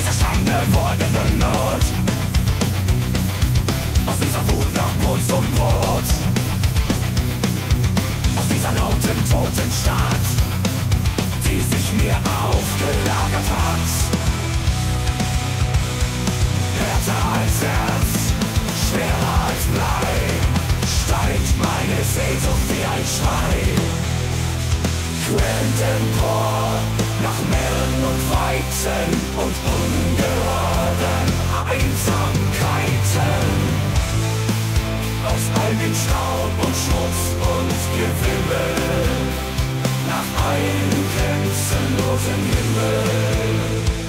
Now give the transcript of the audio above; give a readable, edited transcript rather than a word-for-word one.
Schande wordende Not. Aus dieser Wut nach Brot zum Brot, aus dieser lauten, toten Stadt, die sich mir aufgelagert hat. Härter als Herz, schwerer als Blei, steigt meine Sehnsucht wie ein Schrei. Quellend empor, nach Meeren und Weiten und ungehörten Einsamkeiten. Aus all dem Staub und Schmutz und Gewimmel, nach einem grenzenlosen Himmel.